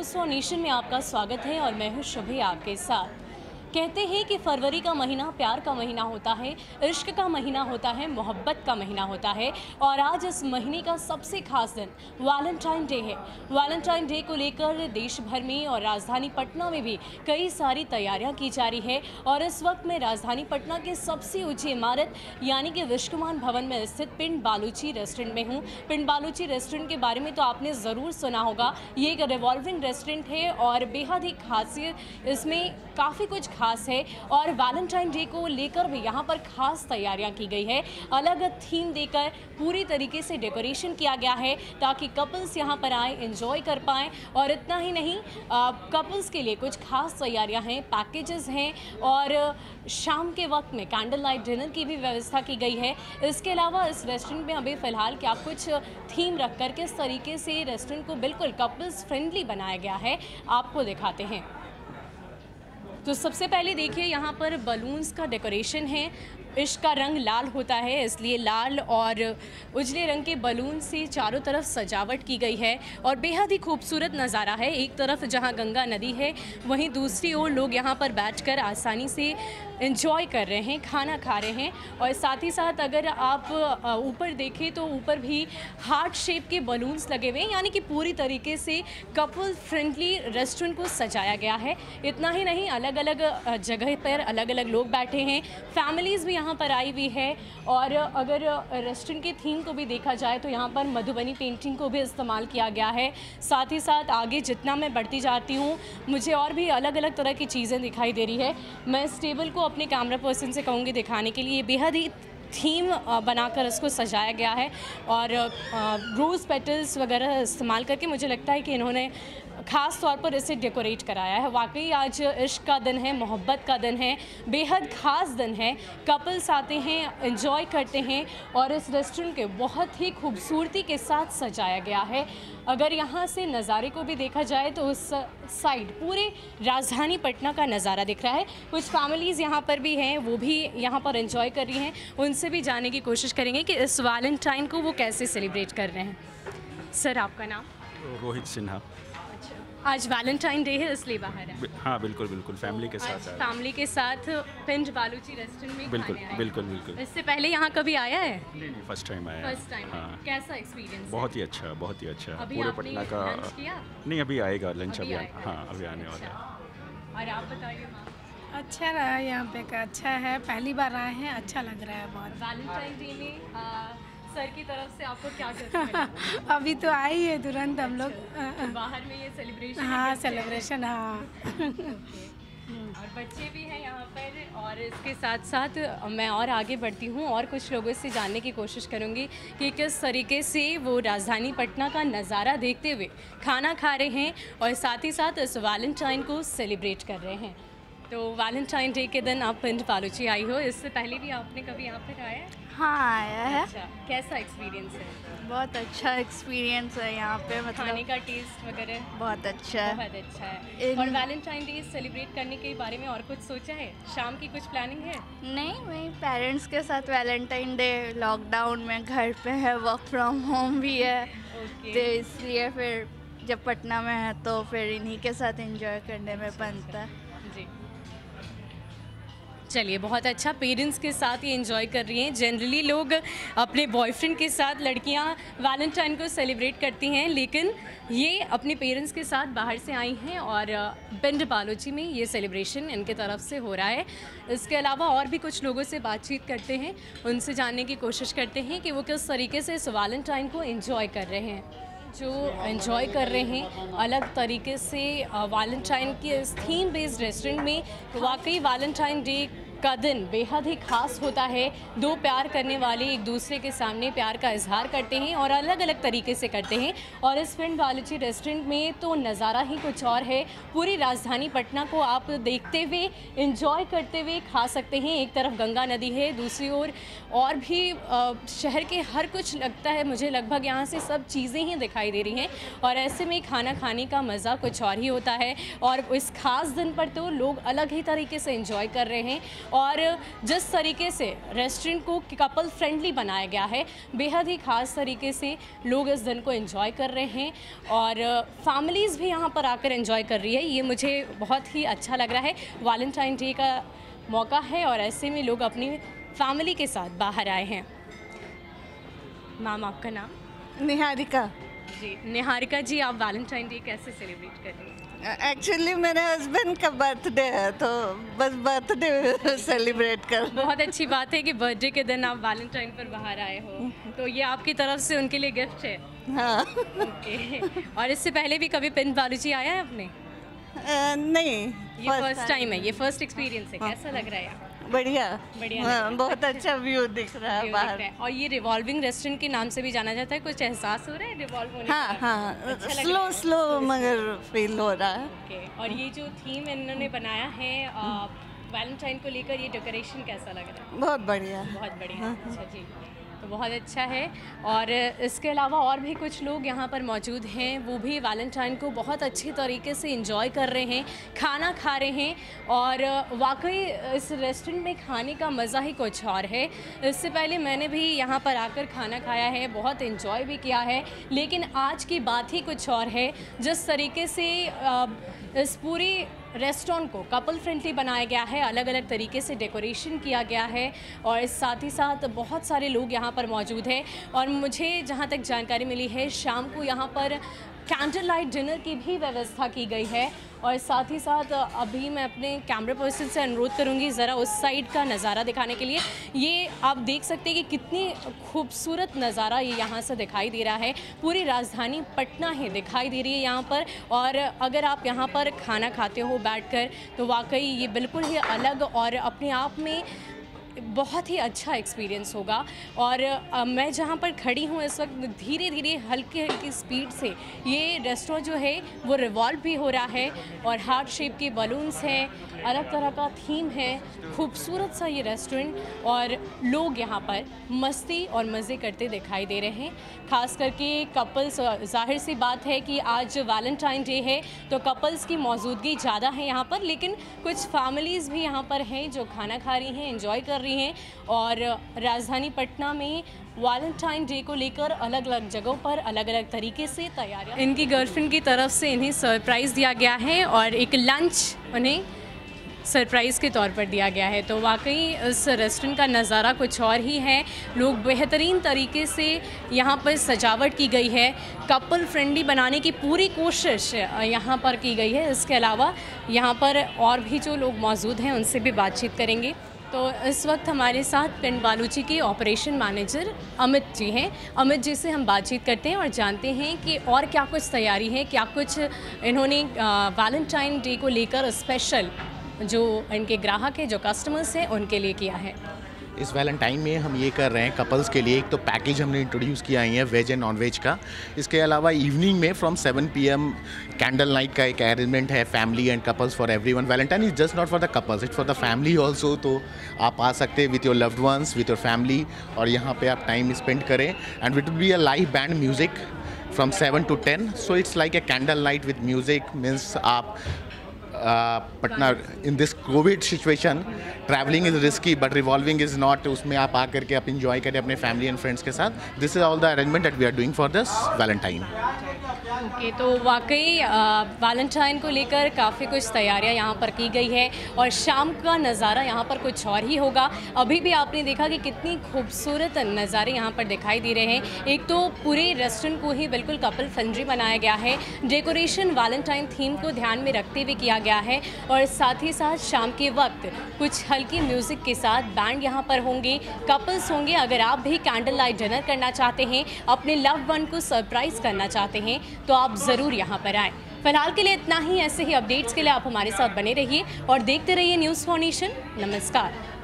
Times for nation में आपका स्वागत है और मैं हूं शुभी आपके साथ। कहते हैं कि फरवरी का महीना प्यार का महीना होता है, इश्क का महीना होता है, मोहब्बत का महीना होता है और आज इस महीने का सबसे खास दिन वैलेंटाइन डे है। वैलेंटाइन डे को लेकर देश भर में और राजधानी पटना में भी कई सारी तैयारियां की जा रही है और इस वक्त मैं राजधानी पटना के सबसे ऊंची इमारत यानी कि विश्वमान भवन में स्थित पिंड बालूची रेस्टोरेंट में हूँ। पिंड बालूची रेस्टोरेंट के बारे में तो आपने ज़रूर सुना होगा। ये एक रिवॉल्विंग रेस्टोरेंट है और बेहद ही खासियत इसमें काफ़ी कुछ खास है और वैलेंटाइन डे को लेकर भी यहाँ पर खास तैयारियाँ की गई है। अलग थीम देकर पूरी तरीके से डेकोरेशन किया गया है ताकि कपल्स यहाँ पर आए, एंजॉय कर पाएँ। और इतना ही नहीं, कपल्स के लिए कुछ खास तैयारियाँ हैं, पैकेजेस हैं और शाम के वक्त में कैंडल लाइट डिनर की भी व्यवस्था की गई है। इसके अलावा इस रेस्टोरेंट में अभी फ़िलहाल क्या कुछ थीम रख कर किस तरीके से रेस्टोरेंट को बिल्कुल कपल्स फ्रेंडली बनाया गया है, आपको दिखाते हैं। तो सबसे पहले देखिए, यहाँ पर बलून्स का डेकोरेशन है। इश्क का रंग लाल होता है, इसलिए लाल और उजले रंग के बलून से चारों तरफ सजावट की गई है और बेहद ही खूबसूरत नज़ारा है। एक तरफ जहाँ गंगा नदी है, वहीं दूसरी ओर लोग यहाँ पर बैठकर आसानी से एंजॉय कर रहे हैं, खाना खा रहे हैं। और साथ ही साथ अगर आप ऊपर देखें तो ऊपर भी हार्ट शेप के बलून्स लगे हुए हैं, यानी कि पूरी तरीके से कपल फ्रेंडली रेस्टोरेंट को सजाया गया है। इतना ही नहीं, अलग अलग जगह पर अलग अलग लोग बैठे हैं, फैमिलीज़ भी यहाँ पर आई हुई है। और अगर रेस्टोरेंट की थीम को भी देखा जाए तो यहाँ पर मधुबनी पेंटिंग को भी इस्तेमाल किया गया है। साथ ही साथ आगे जितना मैं बढ़ती जाती हूँ, मुझे और भी अलग अलग तरह की चीज़ें दिखाई दे रही है। मैं इस टेबल को अपने कैमरा पर्सन से कहूँगी दिखाने के लिए। बेहद ही थीम बनाकर इसको सजाया गया है और रोज़ पेटल्स वगैरह इस्तेमाल करके मुझे लगता है कि इन्होंने ख़ास तौर पर इसे डेकोरेट कराया है। वाकई आज इश्क का दिन है, मोहब्बत का दिन है, बेहद ख़ास दिन है। कपल्स आते हैं, एंजॉय करते हैं और इस रेस्टोरेंट के बहुत ही खूबसूरती के साथ सजाया गया है। अगर यहाँ से नज़ारे को भी देखा जाए तो उस साइड पूरे राजधानी पटना का नज़ारा दिख रहा है। कुछ फैमिलीज़ यहाँ पर भी हैं, वो भी यहाँ पर एंजॉय कर रही हैं। उनसे भी जानने की कोशिश करेंगे कि इस वैलेंटाइन को वो कैसे सेलिब्रेट कर रहे हैं। सर, आपका नाम? रोहित सिन्हा। आज वैलेंटाइन डे है इसलिए बाहर है? हाँ, बिल्कुल बिल्कुल, फैमिली के साथ आया। फैमिली के साथ पिंड बालूची रेस्टोरेंट में बिल्कुल खाने आए। बिल्कुल बिल्कुल। इससे पहले यहाँ कभी आया है? नहीं, फर्स्ट टाइम आया। First time. हाँ। कैसा एक्सपीरियंस? बहुत ही अच्छा, बहुत ही अच्छा। अभी पूरे आपने पटना का लंच किया? नहीं, अभी आएगा लंच, अभी अभी आएगा। हाँ, अभी आने वाला है। अच्छा। और आप बताइए मैम। अच्छा रहा यहाँ पे का, अच्छा है, पहली बार आए हैं, अच्छा लग रहा है बहुत। वैलेंटाइन डे में सर की तरफ से आपको क्या गिफ्ट अभी तो आई है तुरंत हम लोग। बाहर में ये सेलिब्रेशन? हाँ, सेलिब्रेशन, हाँ। और बच्चे भी हैं यहाँ पर। और इसके साथ साथ मैं और आगे बढ़ती हूँ और कुछ लोगों से जानने की कोशिश करूँगी कि किस तरीके से वो राजधानी पटना का नज़ारा देखते हुए खाना खा रहे हैं और साथ ही साथ इस वैलेंटाइन को सेलिब्रेट कर रहे हैं। तो वैलेंटाइन डे के दिन आप पिंड बालूची आई हो, इससे पहले भी आपने कभी यहाँ पर आया है? हाँ, आया है। अच्छा, कैसा एक्सपीरियंस है? बहुत अच्छा एक्सपीरियंस है यहाँ पे, खाने मतलब का टेस्ट वगैरह बहुत अच्छा है। बहुत अच्छा है। और वैलेंटाइन डे सेलिब्रेट करने के बारे में और कुछ सोचा है? शाम की कुछ प्लानिंग है? नहीं, वही पेरेंट्स के साथ वैलेंटाइन डे, लॉकडाउन में घर पे है, वर्क फ्रॉम होम भी है, तो इसलिए फिर जब पटना में है तो फिर इन्हीं के साथ एंजॉय करने में बनता है। जी, चलिए, बहुत अच्छा। पेरेंट्स के साथ ये एंजॉय कर रही हैं। जनरली लोग अपने बॉयफ्रेंड के साथ लड़कियां वैलेंटाइन को सेलिब्रेट करती हैं, लेकिन ये अपने पेरेंट्स के साथ बाहर से आई हैं और पिंड बालूची में ये सेलिब्रेशन इनके तरफ से हो रहा है। इसके अलावा और भी कुछ लोगों से बातचीत करते हैं, उनसे जानने की कोशिश करते हैं कि वो किस तरीके से इस वैलेंटाइन को एंजॉय कर रहे हैं। जो एंजॉय कर रहे हैं अलग तरीके से वैलेंटाइन की इस थीम बेस्ड रेस्टोरेंट में। वाकई वैलेंटाइन डे का दिन बेहद ही खास होता है। दो प्यार करने वाले एक दूसरे के सामने प्यार का इजहार करते हैं और अलग अलग तरीके से करते हैं। और इस पिंड बालूची रेस्टोरेंट में तो नज़ारा ही कुछ और है। पूरी राजधानी पटना को आप देखते हुए, एंजॉय करते हुए खा सकते हैं। एक तरफ गंगा नदी है, दूसरी ओर और भी शहर के हर कुछ लगता है मुझे, लगभग यहाँ से सब चीज़ें ही दिखाई दे रही हैं। और ऐसे में खाना खाने का मज़ा कुछ और ही होता है और इस खास दिन पर तो लोग अलग ही तरीके से एंजॉय कर रहे हैं। और जिस तरीके से रेस्टोरेंट को कपल फ्रेंडली बनाया गया है, बेहद ही ख़ास तरीके से लोग इस दिन को एंजॉय कर रहे हैं और फैमिलीज़ भी यहाँ पर आकर एंजॉय कर रही है। ये मुझे बहुत ही अच्छा लग रहा है। वैलेंटाइन डे का मौका है और ऐसे में लोग अपनी फैमिली के साथ बाहर आए हैं। मैम, आपका नाम? निहारिका। जी, निहारिका जी, आप वैलेंटाइन डे कैसे सेलिब्रेट कर रही हैं? एक्चुअली मेरे हस्बैंड का बर्थडे है तो बस बर्थडे सेलिब्रेट कर। बहुत अच्छी बात है कि बर्थडे के दिन आप वैलेंटाइन पर बाहर आए हो, तो ये आपकी तरफ से उनके लिए गिफ्ट है। हाँ। ओके। और इससे पहले भी कभी पिन बालूची आया है आपने? नहीं, ये फर्स्ट टाइम है, ये फर्स्ट एक्सपीरियंस है। कैसा लग रहा है यहाँ? बढ़िया बढ़िया हाँ, बहुत अच्छा व्यू दिख रहा है View बाहर। दिख रहा है। और ये रिवॉल्विंग रेस्टोरेंट के नाम से भी जाना जाता है, कुछ एहसास हो रहा है रिवॉल्व होने हाँ का? हाँ, अच्छा लग स्लो रहा है? स्लो मगर फील हो रहा है। ओके। और ये जो थीम इन्होंने बनाया है वैलेंटाइन को लेकर, ये डेकोरेशन कैसा लग रहा है? बहुत बढ़िया। बहुत बढ़िया। अच्छा जी, तो बहुत अच्छा है। और इसके अलावा और भी कुछ लोग यहाँ पर मौजूद हैं, वो भी वैलेंटाइन को बहुत अच्छी तरीके से एंजॉय कर रहे हैं, खाना खा रहे हैं। और वाकई इस रेस्टोरेंट में खाने का मज़ा ही कुछ और है। इससे पहले मैंने भी यहाँ पर आकर खाना खाया है, बहुत एंजॉय भी किया है, लेकिन आज की बात ही कुछ और है। जिस तरीके से इस पूरी रेस्टोरेंट को कपल फ्रेंडली बनाया गया है, अलग अलग तरीके से डेकोरेशन किया गया है और साथ ही साथ बहुत सारे लोग यहाँ पर मौजूद हैं। और मुझे जहाँ तक जानकारी मिली है, शाम को यहाँ पर कैंडल लाइट डिनर की भी व्यवस्था की गई है। और साथ ही साथ अभी मैं अपने कैमरा पर्सन से अनुरोध करूंगी ज़रा उस साइड का नज़ारा दिखाने के लिए। ये आप देख सकते हैं कि कितनी खूबसूरत नज़ारा ये यहाँ से दिखाई दे रहा है। पूरी राजधानी पटना ही दिखाई दे रही है यहाँ पर। और अगर आप यहाँ पर खाना खाते हो बैठकर, तो वाकई ये बिल्कुल ही अलग और अपने आप में बहुत ही अच्छा एक्सपीरियंस होगा। और मैं जहाँ पर खड़ी हूँ इस वक्त, धीरे धीरे हल्की हल्की स्पीड से ये रेस्टोरेंट जो है वो रिवॉल्व भी हो रहा है और हार्ट शेप के बलून्स हैं, अलग तरह का थीम है, खूबसूरत सा ये रेस्टोरेंट। और लोग यहाँ पर मस्ती और मज़े करते दिखाई दे रहे हैं, ख़ास करके कपल्स। जाहिर सी बात है कि आज वैलेंटाइन डे है तो कपल्स की मौजूदगी ज़्यादा है यहाँ पर, लेकिन कुछ फैमिलीज़ भी यहाँ पर हैं जो खाना खा रही हैं, एंजॉय कर रही हैं। और राजधानी पटना में वैलेंटाइन डे को लेकर अलग अलग जगहों पर अलग अलग तरीके से तैयारियां, इनकी गर्लफ्रेंड की तरफ से इन्हें सरप्राइज़ दिया गया है और एक लंच उन्हें सरप्राइज़ के तौर पर दिया गया है। तो वाकई इस रेस्टोरेंट का नज़ारा कुछ और ही है। लोग बेहतरीन तरीके से यहाँ पर सजावट की गई है, कपल फ्रेंडली बनाने की पूरी कोशिश यहाँ पर की गई है। इसके अलावा यहाँ पर और भी जो लोग मौजूद हैं उनसे भी बातचीत करेंगे। तो इस वक्त हमारे साथ पिन बालूची के ऑपरेशन मैनेजर अमित जी हैं। अमित जी से हम बातचीत करते हैं और जानते हैं कि और क्या कुछ तैयारी है, क्या कुछ इन्होंने वैलेंटाइन डे को लेकर स्पेशल जो इनके ग्राहक हैं, जो कस्टमर्स हैं, उनके लिए किया है। इस वैलेंटाइन में हम ये कर रहे हैं कपल्स के लिए, एक तो पैकेज हमने इंट्रोड्यूस किया है वेज एंड नॉन वेज का। इसके अलावा इवनिंग में फ्रॉम 7 PM कैंडल नाइट का एक अरेंजमेंट है, family and couples for everyone. Valentine is just not for the couples, it's for the family also. तो आप आ सकते हैं with your loved ones, with your family, और यहाँ पे आप टाइम स्पेंड करें। And with will be a live band music from 7 to 10, so it's like a candle night with music. Means आप Patna in this covid situation travelling is risky but revolving is not, उसमें आप आकर के आप enjoy करें अपने family and friends के साथ। This is all the arrangement that we are doing for this Valentine. Okay, तो वाकई वैलेंटाइन को लेकर काफ़ी कुछ तैयारियां यहाँ पर की गई है और शाम का नज़ारा यहाँ पर कुछ और ही होगा। अभी भी आपने देखा कि कितनी खूबसूरत नज़ारे यहाँ पर दिखाई दे रहे हैं। एक तो पूरे रेस्टोरेंट को ही बिल्कुल कपल फ्रेंडली बनाया गया है, डेकोरेशन वैलेंटाइन थीम को ध्यान में रखते हुए किया गया है और साथ ही साथ शाम के वक्त कुछ हल्की म्यूज़िक के साथ बैंड यहाँ पर होंगे, कपल्स होंगे। अगर आप भी कैंडल लाइट डिनर करना चाहते हैं, अपने लव्ड वन को सरप्राइज़ करना चाहते हैं, तो आप ज़रूर यहाँ पर आएँ। फिलहाल के लिए इतना ही। ऐसे ही अपडेट्स के लिए आप हमारे साथ बने रहिए और देखते रहिए न्यूज़ फॉर नेशन। नमस्कार।